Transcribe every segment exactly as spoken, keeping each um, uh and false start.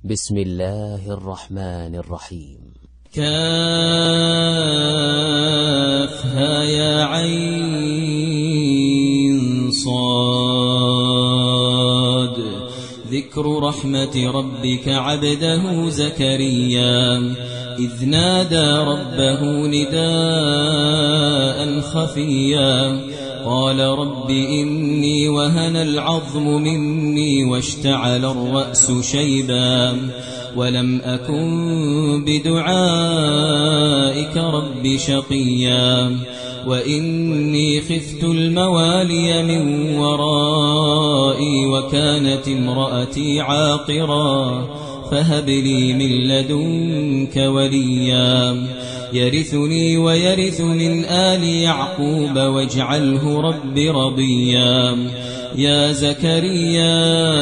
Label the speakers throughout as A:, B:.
A: بسم الله الرحمن الرحيم.
B: كافها يا عين صاد. ذكر رحمة ربك عبده زكريا إذ نادى ربه نداء خفيا قال رب إني وهن العظم مني واشتعل الرأس شيبا ولم أكن بدعائك رب شقيا وإني خفت الموالي من ورائي وكانت امرأتي عاقرا فهب لي من لدنك وليا يرثني ويرث من آل يعقوب واجعله رب رضيا. يا زكريا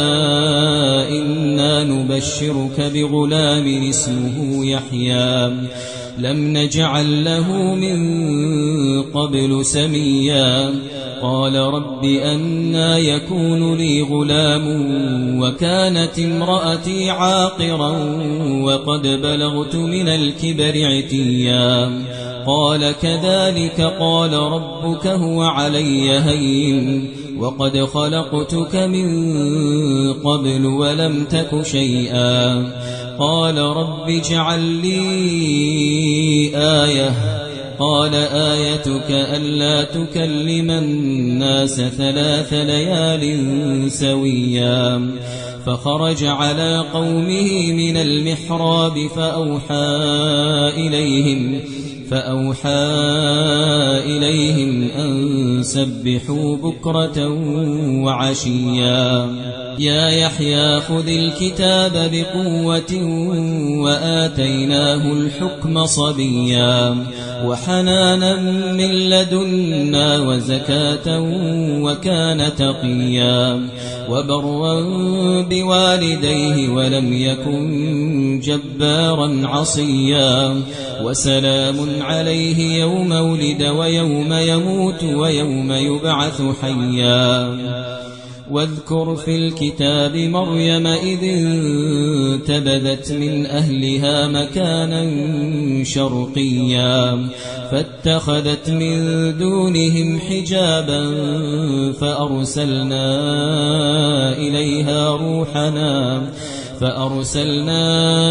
B: إنا نبشرك بغلام اسمه يحيى لم نجعل له من قبل سميا قال رب أنى يكون لي غلام وكانت امرأتي عاقرا وقد بلغت من الكبر عتيا قال كذلك قال ربك هو علي هين وقد خلقتك من قبل ولم تك شيئا قال رب اجعل لي آية قال آيتك ألا تكلم الناس ثلاث ليال سويا فخرج على قومه من المحراب فأوحى إليهم فأوحى إليهم أن سبحوا بكرة وعشيا. يا يحيى خذ الكتاب بقوة وآتيناه الحكم صبيا وحنانا من لدنا وزكاة وكان تقيا وبرا بوالديه ولم يكن جبارا عصيا وسلام عليه يوم ولد ويوم يموت ويوم يبعث حيا. واذكر في الكتاب مريم إذ انتبذت من أهلها مكانا شرقيا فاتخذت من دونهم حجابا فأرسلنا إليها روحنا فأرسلنا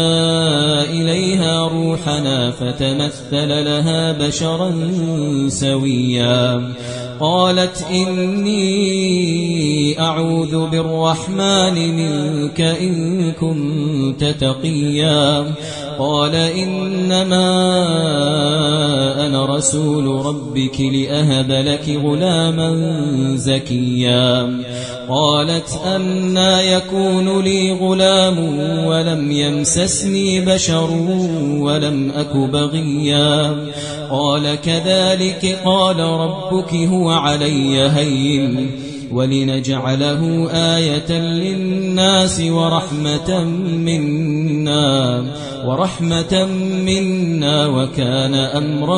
B: إليها روحنا فتمثل لها بشرا سويا قالت إني أعوذ بالرحمن منك إن كنت تقيا قال إنما أنا رسول ربك لأهب لك غلاما زكيا قالت أنى يكون لي غلام ولم يمسسني بشر ولم أك بغيا قال كذلك قال ربك هو علي هين ولنجعله آية للناس ورحمة منا ورحمة منا وكان أمرا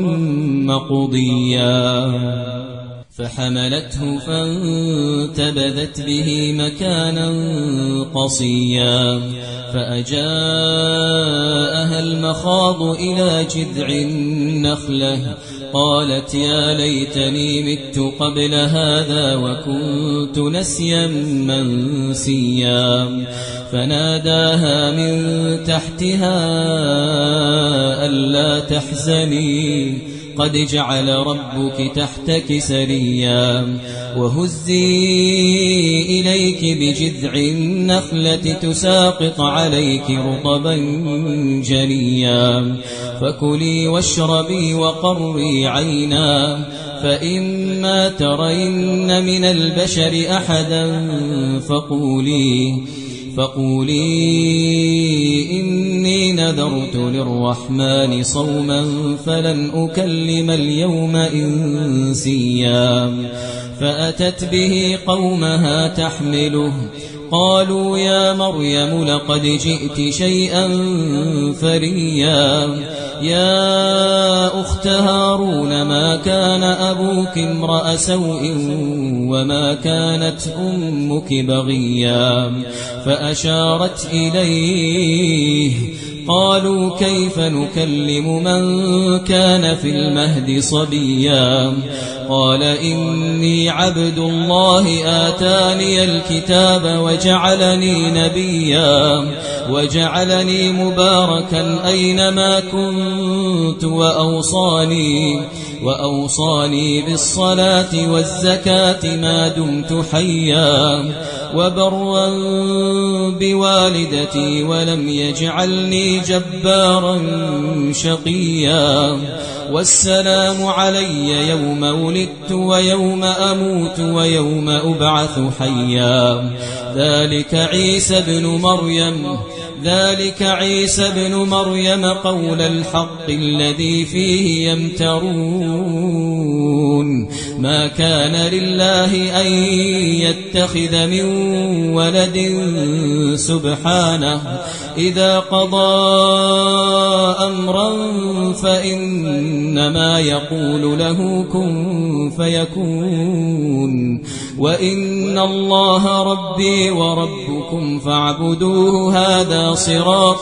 B: مقضيا. فحملته فانتبذت به مكانا قصيا فأجاءها المخاض إلى جذع النخلة قالت يا ليتني مت قبل هذا وكنت نسيا منسيا فناداها من تحتها ألا تحزني قد جعل ربك تحتك سريا وهزي إليك بجذع النخلة تساقط عليك رطبا جنيا فكلي واشربي وقري عينا فإما ترين من البشر أحدا فقولي فقولي إني نذرت للرحمن صوما فلن أكلم اليوم إنسيا فأتت به قومها تحمله قالوا يا مريم لقد جئت شيئا فريا يا أخت هارون ما كان أبوك امرأ سوء وما كانت أمك بغيا فأشارت إليه قالوا كيف نكلم من كان في المهد صبيا قال إني عبد الله آتاني الكتاب وجعلني نبيا وجعلني مباركا أينما كنت وأوصاني وأوصاني بالصلاة والزكاة ما دمت حيا وبرا بوالدتي ولم يجعلني جبارا شقيا والسلام علي يوم ولدت ويوم أموت ويوم أبعث حيا ذلك عيسى بن مريم ذلك عيسى بن مريم قول الحق الذي فيه يمترون ما كان لله أن يتخذ من ولد سبحانه إذا قضى أمرا فإنما يقول له كن فيكون وإن الله ربي وربكم فاعبدوه هذا صراط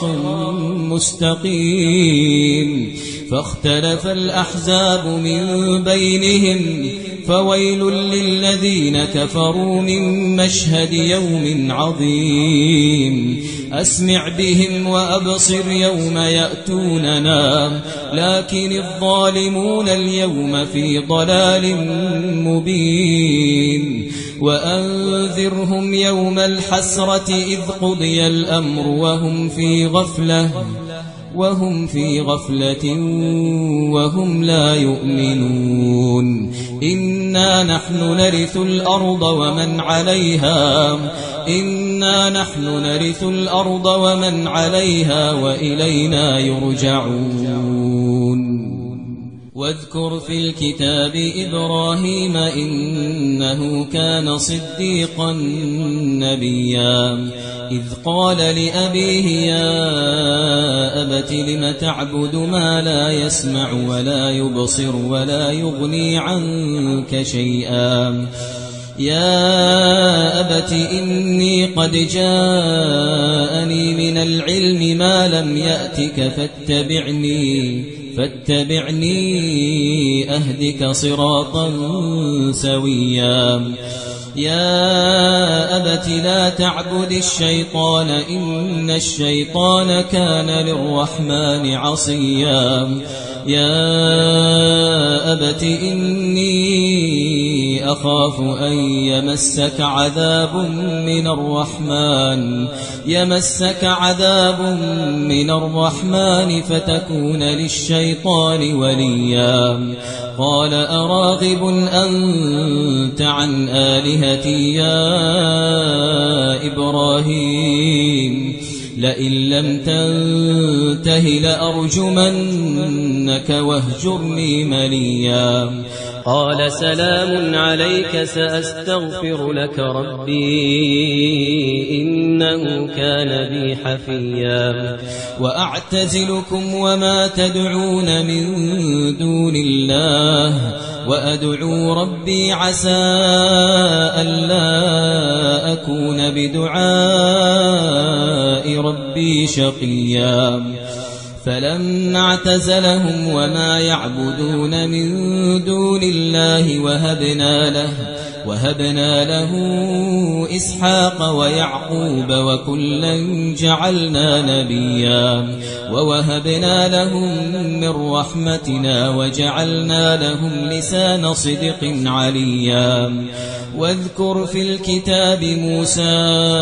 B: مستقيم فاختلف الأحزاب من بينهم فويل للذين كفروا من مشهد يوم عظيم أسمع بهم وأبصر يوم يأتوننا لكن الظالمون اليوم في ضلال مبين وأنذرهم يوم الحسرة إذ قضي الأمر وهم في غفلة وهم في غفلة وهم لا يؤمنون إنا نحن نرث الأرض ومن عليها إنا نحن نرث الأرض ومن عليها وإلينا يرجعون واذكر في الكتاب إبراهيم إنه كان صديقا نبيا إذ قال لأبيه يا أبت لم تعبد ما لا يسمع ولا يبصر ولا يغني عنك شيئا يا أبت إني قد جاءني من العلم ما لم يأتك فاتبعني فاتبعني أهدك صراطا سويا يا أبت لا تعبد الشيطان إن الشيطان كان للرحمن عصيا يا أبت إني أخاف أن يمسك عذاب من الرحمن يمسك عذاب من الرحمن فتكون للشيطان وليا قال أراغب أنت عن آلهتي يا إبراهيم لئن لم تنته لأرجمنك واهجرني مليا
C: قال سلام عليك سأستغفر لك ربي إنه كان بي حفيا
B: وأعتزلكم وما تدعون من دون الله وأدعو ربي عسى ألا أكون بدعاء ربي شقيا فلما اعتزلهم وما يعبدون من دون الله وهبنا له وهبنا له إسحاق ويعقوب وكلا جعلنا نبيا ووهبنا لهم من رحمتنا وجعلنا لهم لسان صدق عليا واذكر في الكتاب موسى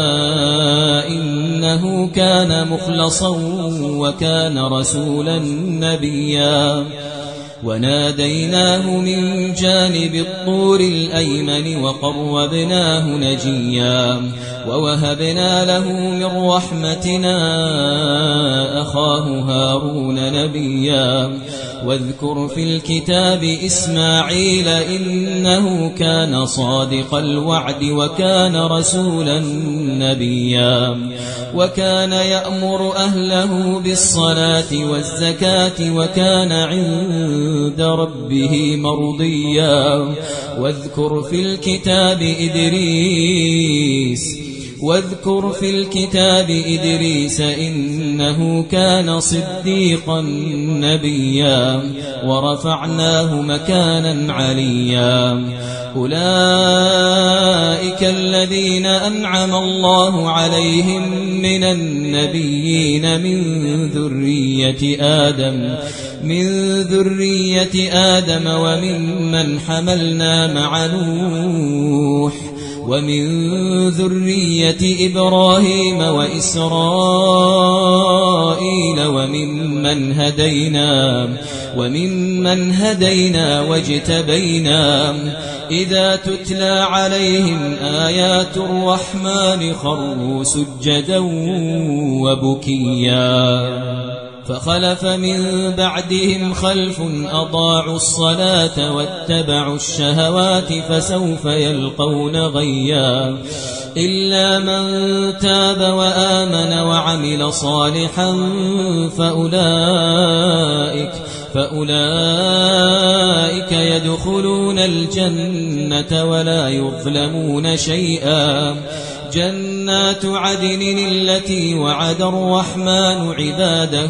B: إنه كان مخلصا وكان رسولا نبيا وناديناه من جانب الطور الأيمن وقربناه نجيا ووهبنا له من رحمتنا أخاه هارون نبيا واذكر في الكتاب إسماعيل إنه كان صادق الوعد وكان رسولا نبيا وكان يأمر أهله بالصلاة والزكاة وكان عند ربه مرضيا واذكر في الكتاب إدريس واذكر في الكتاب إدريس إنه كان صديقا نبيا ورفعناه مكانا عليا أولئك الذين أنعم الله عليهم من النبيين من ذرية آدم من ذرية آدم وممن حملنا مع نوح ومن ذرية إبراهيم وإسرائيل وممن هدينا وممن هدينا واجتبينا إذا تتلى عليهم آيات الرحمن خروا سجدا وبكيا فخلف من بعدهم خلف أضاعوا الصلاة واتبعوا الشهوات فسوف يلقون غيا إلا من تاب وآمن وعمل صالحا فأولئك فأولئك يدخلون الجنة ولا يظلمون شيئا جنات عدن التي وعد الرحمن عباده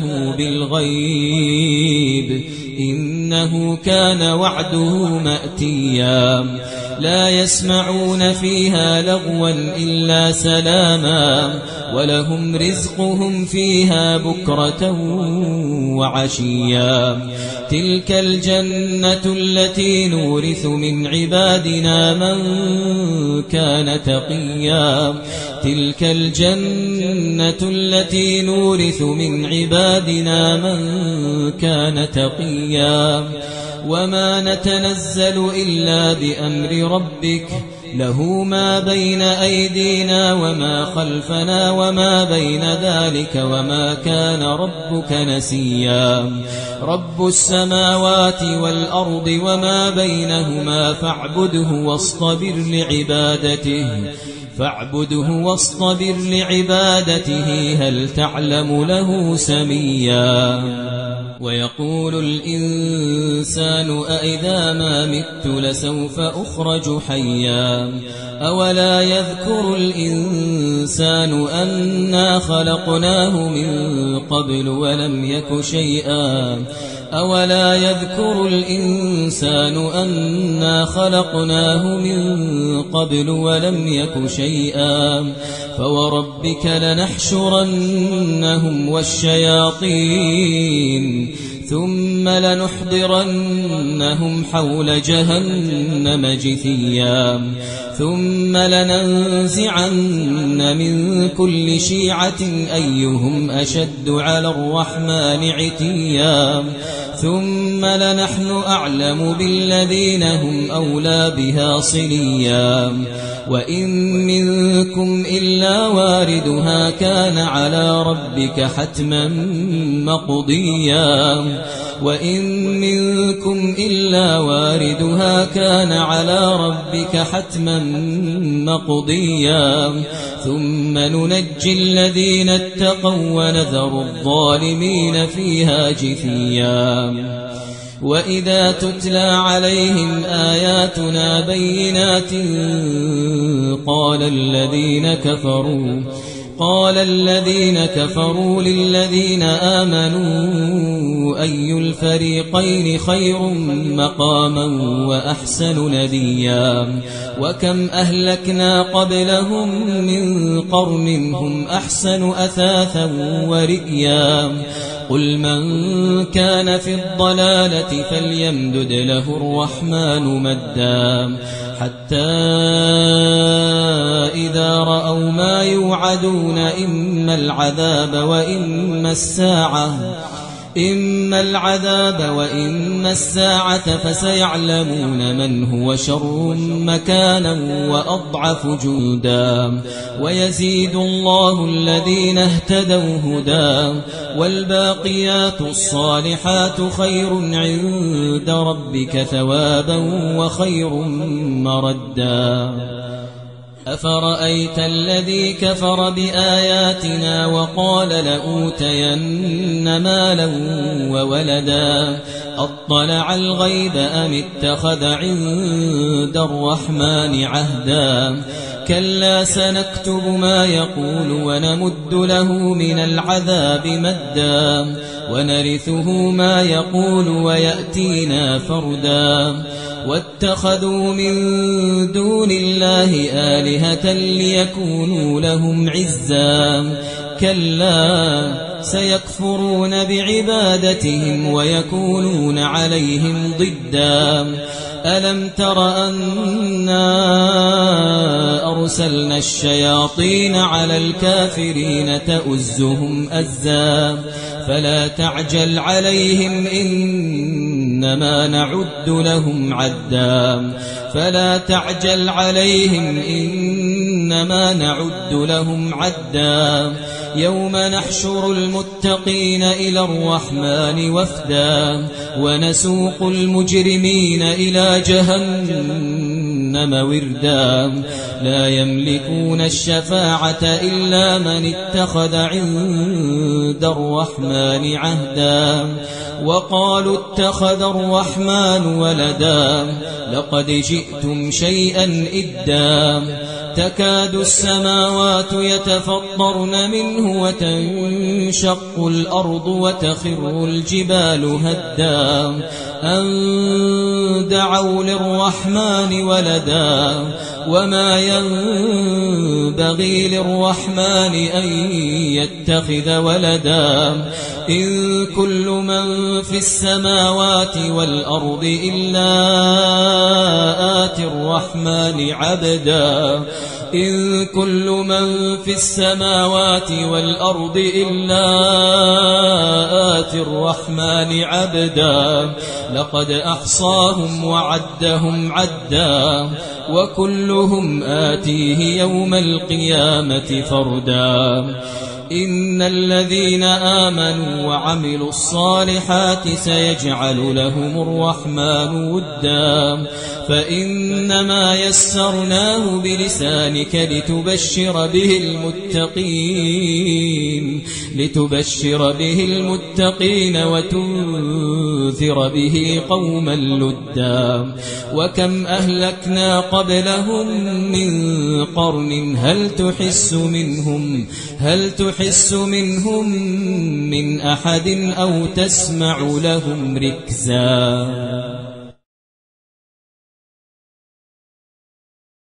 B: بالغيب إنه كان وعده مأتيا لا يسمعون فيها لغوا إلا سلاما ولهم رزقهم فيها بكرة وعشيا تلك الجنة التي نورث من عبادنا من كان تقيا تلك الجنة التي نورث من عبادنا من كان تقيا وما نتنزل إلا بأمر ربك له ما بين أيدينا وما خلفنا وما بين ذلك وما كان ربك نسيا رب السماوات والأرض وما بينهما فاعبده واصطبر لعبادته فاعبده واصطبر لعبادته هل تعلم له سميا ويقول الإنسان أإذا ما مت لسوف أخرج حيا أولا يذكر الإنسان أنا خلقناه من قبل ولم يك شيئا أولا يذكر الإنسان أنا خلقناه من قبل ولم يك شيئا فوربك لنحشرنهم والشياطين ثم لنحضرنهم حول جهنم جثيا ثم لننزعن من كل شيعة أيهم أشد على الرحمن عتيا ثم لنحن أعلم بالذين هم أولى بها صليا وإن منكم إلا واردها كان على ربك حتما مقضيا وإن منكم إلا واردها كان على ربك حتما مقضيا ثم ننجي الذين اتقوا ونذر الظالمين فيها جثيا وإذا تتلى عليهم آياتنا بينات قال الذين كفروا قال الذين كفروا للذين آمنوا أي الفريقين خير مقاما وأحسن نديا وكم أهلكنا قبلهم من قرن هم أحسن أثاثا ورئيا قل من كان في الضلالة فليمدد له الرحمن مدا حتى إذا رأوا ما يوعدون إما العذاب وإما الساعة إما العذاب وإما الساعة فسيعلمون من هو شر مكانا وأضعف جندا ويزيد الله الذين اهتدوا هدى والباقيات الصالحات خير عند ربك ثوابا وخير مردا أفرأيت الذي كفر بآياتنا وقال لأوتين مالا وولدا أطلع الغيب أم اتخذ عند الرحمن عهدا كلا سنكتب ما يقول ونمد له من العذاب مدا ونرثه ما يقول ويأتينا فردا واتخذوا من دون الله آلهة ليكونوا لهم عزا كلا سيكفرون بعبادتهم ويكونون عليهم ضدا ألم تر أنا أرسلنا الشياطين على الكافرين تؤزهم أزا فلا تعجل عليهم إنما نعد لهم عدا فلا تعجل عليهم إنما نعد لهم عدا يوم نحشر المتقين إلى الرحمن وفدا ونسوق المجرمين إلى جهنم وردا لا يملكون الشفاعة إلا من اتخذ عند الرحمن عهدا وقالوا اتخذ الرحمن ولدا لقد جئتم شيئا إدا تكاد السماوات يتفطرن منه وتنشق الأرض وتخر الجبال هدا أن دعوا للرحمن ولدا وما ينبغي للرحمن أن يتخذ ولدا إن كل من في السماوات والأرض إلا آتي الرحمن عبدا إن كل من في السماوات والأرض إلا آتي الرحمن عبدا لقد أحصاهم وعدهم عدا وكلهم آتيه يوم القيامة فردا إن الذين آمنوا وعملوا الصالحات سيجعل لهم الرحمن ودا فإنما يسرناه بلسانك لتبشر به المتقين لتبشر به المتقين وتنذر به قوما لدا وكم أهلكنا قبلهم من قرن هل تحس منهم هل تحس منهم من أحد أو تسمع لهم ركزا